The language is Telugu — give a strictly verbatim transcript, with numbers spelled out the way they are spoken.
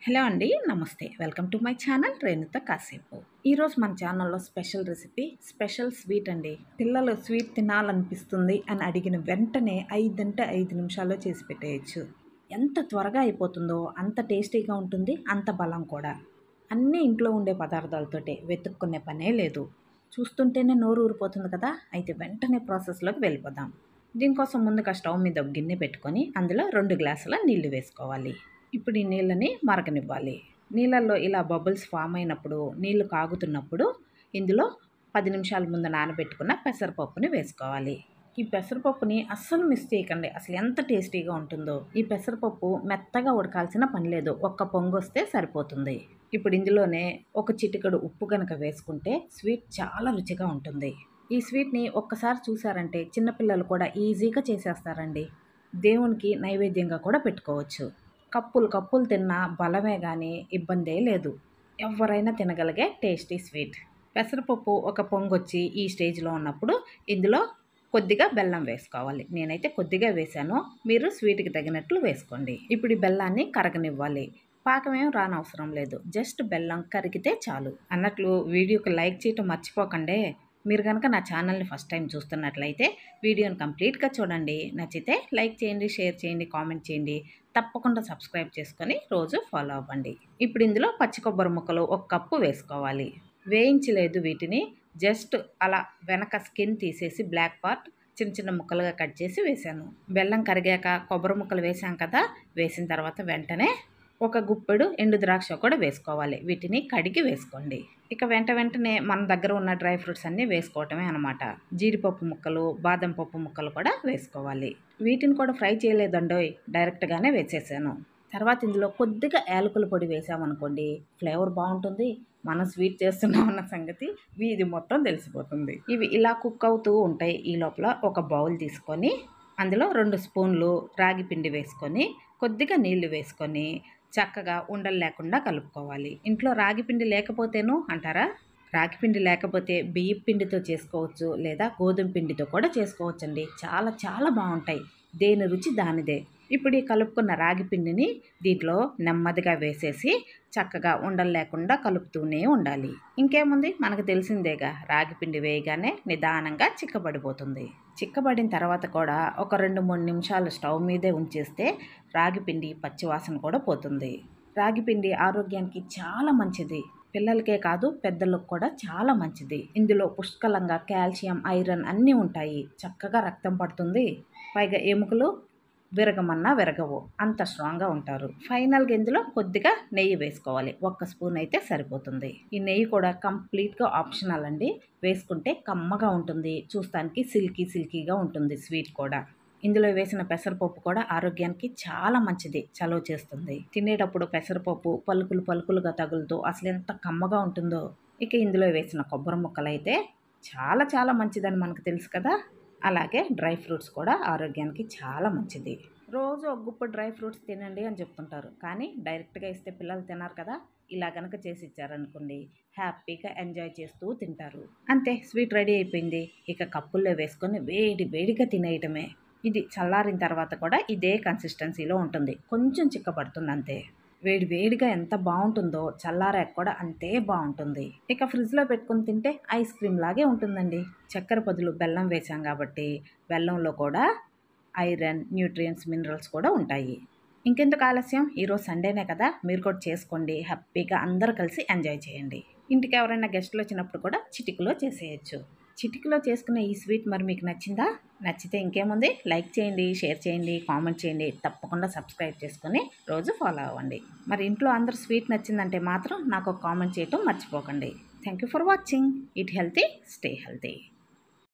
హలో అండి, నమస్తే. వెల్కమ్ టు మై ఛానల్ రేణుత కాసేపు. ఈరోజు మన ఛానల్లో స్పెషల్ రెసిపీ స్పెషల్ స్వీట్ అండి. పిల్లలు స్వీట్ తినాలనిపిస్తుంది అని అడిగిన వెంటనే ఐదంటే ఐదు నిమిషాల్లో చేసి పెట్టేయచ్చు. ఎంత త్వరగా అయిపోతుందో అంత టేస్టీగా ఉంటుంది, అంత బలం కూడా. అన్నీ ఇంట్లో ఉండే పదార్థాలతోటే, వెతుక్కునే పనే లేదు. చూస్తుంటేనే నోరు ఊరిపోతుంది కదా. అయితే వెంటనే ప్రాసెస్లోకి వెళ్ళిపోదాం. దీనికోసం ముందుగా స్టవ్ మీద ఒక గిన్నె పెట్టుకొని అందులో రెండు గ్లాసుల నీళ్లు వేసుకోవాలి. ఇప్పుడు ఈ నీళ్ళని మరగనివ్వాలి. నీళ్ళల్లో ఇలా బబుల్స్ ఫామ్ అయినప్పుడు, నీళ్లు కాగుతున్నప్పుడు ఇందులో పది నిమిషాల ముందు నానబెట్టుకున్న పెసరపప్పుని వేసుకోవాలి. ఈ పెసరపప్పుని అస్సలు మిస్ చేయకండి, అసలు ఎంత టేస్టీగా ఉంటుందో. ఈ పెసరపప్పు మెత్తగా ఉడకాల్సిన పని లేదు, ఒక్క పొంగు వస్తే సరిపోతుంది. ఇప్పుడు ఇందులోనే ఒక చిటికెడు ఉప్పు కనుక వేసుకుంటే స్వీట్ చాలా రుచిగా ఉంటుంది. ఈ స్వీట్ని ఒక్కసారి చూసారంటే చిన్నపిల్లలు కూడా ఈజీగా చేసేస్తారండి. దేవునికి నైవేద్యంగా కూడా పెట్టుకోవచ్చు. కప్పులు కప్పులు తిన్నా బలమే కానీ ఇబ్బందే లేదు. ఎవరైనా తినగలిగే టేస్టీ స్వీట్. పెసరపప్పు ఒక పొంగొచ్చి ఈ స్టేజ్లో ఉన్నప్పుడు ఇందులో కొద్దిగా బెల్లం వేసుకోవాలి. నేనైతే కొద్దిగా వేశాను, మీరు స్వీట్కి తగినట్లు వేసుకోండి. ఇప్పుడు ఈ బెల్లాన్ని కరగనివ్వాలి. పాకమేం రానవసరం లేదు, జస్ట్ బెల్లం కరిగితే చాలు. అన్నట్లు వీడియోకి లైక్ చేయటం మర్చిపోకండి. మీరు కనుక నా ఛానల్ని ఫస్ట్ టైం చూస్తున్నట్లయితే వీడియోని కంప్లీట్గా చూడండి. నచ్చితే లైక్ చేయండి, షేర్ చేయండి, కామెంట్ చేయండి. తప్పకుండా సబ్స్క్రైబ్ చేసుకొని రోజు ఫాలో అవ్వండి. ఇప్పుడు ఇందులో పచ్చి కొబ్బరి ముక్కలు ఒక కప్పు వేసుకోవాలి. వేయించలేదు వీటిని, జస్ట్ అలా వెనక స్కిన్ తీసేసి బ్లాక్ పార్ట్ చిన్న చిన్న ముక్కలుగా కట్ చేసి వేసాను. బెల్లం కరిగాక కొబ్బరి ముక్కలు వేసాం కదా, వేసిన తర్వాత వెంటనే ఒక గుప్పెడు ఎండు ద్రాక్ష కూడా వేసుకోవాలి. వీటిని కడిగి వేసుకోండి. ఇక వెంట వెంటనే మన దగ్గర ఉన్న డ్రై ఫ్రూట్స్ అన్నీ వేసుకోవటమే అనమాట. జీడిపప్పు ముక్కలు, బాదం పప్పు ముక్కలు కూడా వేసుకోవాలి. వీటిని కూడా ఫ్రై చేయలేదండోయ్, డైరెక్ట్గానే వేసేసాను. తర్వాత ఇందులో కొద్దిగా యాలకుల పొడి వేసామనుకోండి, ఫ్లేవర్ బాగుంటుంది. మనం స్వీట్ చేస్తున్నామన్న సంగతి వీధి మొత్తం తెలిసిపోతుంది. ఇవి ఇలా కుక్ అవుతూ ఉంటాయి. ఈ లోపల ఒక బౌల్ తీసుకొని అందులో రెండు స్పూన్లు రాగి పిండి వేసుకొని కొద్దిగా నీళ్లు వేసుకొని చక్కగా ఉండలు లేకుండా కలుపుకోవాలి. ఇంట్లో రాగి పిండి లేకపోతేనూ అంటారా? రాగి పిండి లేకపోతే బియ్యం పిండితో చేసుకోవచ్చు, లేదా గోధుమ పిండితో కూడా చేసుకోవచ్చండి. చాలా చాలా బాగుంటాయి. దేని రుచి దానిదే. ఇప్పుడు ఈ కలుపుకున్న రాగి పిండిని దీంట్లో నెమ్మదిగా వేసేసి చక్కగా ఉండలు లేకుండా కలుపుతూనే ఉండాలి. ఇంకేముంది, మనకు తెలిసిందేగా, రాగి పిండి వేయగానే నిదానంగా చిక్కబడిపోతుంది. చిక్కబడిన తర్వాత కూడా ఒక రెండు మూడు నిమిషాలు స్టవ్ మీదే ఉంచేస్తే రాగి పిండి పచ్చివాసన కూడా పోతుంది. రాగి పిండి ఆరోగ్యానికి చాలా మంచిది. పిల్లలకే కాదు పెద్దలకు కూడా చాలా మంచిది. ఇందులో పుష్కలంగా కాల్షియం, ఐరన్ అన్నీ ఉంటాయి. చక్కగా రక్తం పడుతుంది. పైగా ఎముకలు విరగమన్నా విరగవు, అంత స్ట్రాంగ్గా ఉంటారు. ఫైనల్గా ఇందులో కొద్దిగా నెయ్యి వేసుకోవాలి. ఒక్క స్పూన్ అయితే సరిపోతుంది. ఈ నెయ్యి కూడా కంప్లీట్గా ఆప్షనల్ అండి. వేసుకుంటే కమ్మగా ఉంటుంది, చూస్తానికి సిల్కీ సిల్కీగా ఉంటుంది స్వీట్ కూడా. ఇందులో వేసిన పెసరపప్పు కూడా ఆరోగ్యానికి చాలా మంచిది, చలువ చేస్తుంది. తినేటప్పుడు పెసరపప్పు పలుకులు పలుకులుగా తగులుతూ అసలు ఎంత కమ్మగా ఉంటుందో. ఇక ఇందులో వేసిన కొబ్బరి ముక్కలు అయితే చాలా చాలా మంచిదని మనకు తెలుసు కదా. అలాగే డ్రై ఫ్రూట్స్ కూడా ఆరోగ్యానికి చాలా మంచిది. రోజు ఒక గుప్పు డ్రై ఫ్రూట్స్ తినండి అని చెప్తుంటారు, కానీ డైరెక్ట్గా ఇస్తే పిల్లలు తిన్నారు కదా. ఇలా కనుక చేసి ఇచ్చారనుకోండి, హ్యాపీగా ఎంజాయ్ చేస్తూ తింటారు. అంతే, స్వీట్ రెడీ అయిపోయింది. ఇక కప్పుల్లో వేసుకొని వేడి వేడిగా తినేయటమే. ఇది చల్లారిన తర్వాత కూడా ఇదే కన్సిస్టెన్సీలో ఉంటుంది, కొంచెం చిక్కబడుతుంది అంతే. వేడి వేడిగా ఎంత బాగుంటుందో చల్లారాక కూడా అంతే బాగుంటుంది. ఇక ఫ్రిడ్జ్లో పెట్టుకుని తింటే ఐస్ క్రీమ్ లాగే ఉంటుందండి. చక్కెర బదులు బెల్లం వేసాం కాబట్టి బెల్లంలో కూడా ఐరన్, న్యూట్రియంట్స్, మినరల్స్ కూడా ఉంటాయి. ఇంకెందుకు ఆలస్యం, ఈరోజు సండేనే కదా, మీరు కూడా చేసుకోండి. హ్యాపీగా అందరూ కలిసి ఎంజాయ్ చేయండి. ఇంటికి ఎవరైనా గెస్టులు వచ్చినప్పుడు కూడా చిటికలో చేసేయచ్చు. చిటికలో చేసుకునే ఈ స్వీట్ మరి మీకు నచ్చిందా? నచ్చితే ఇంకేముంది, లైక్ చేయండి, షేర్ చేయండి, కామెంట్ చేయండి. తప్పకుండా సబ్స్క్రైబ్ చేసుకొని రోజు ఫాలో అవ్వండి. మరి ఇంట్లో అందరూ స్వీట్ నచ్చిందంటే మాత్రం నాకు ఒక కామెంట్ చేయటం మర్చిపోకండి. Thank you for watching. Eat healthy, stay healthy.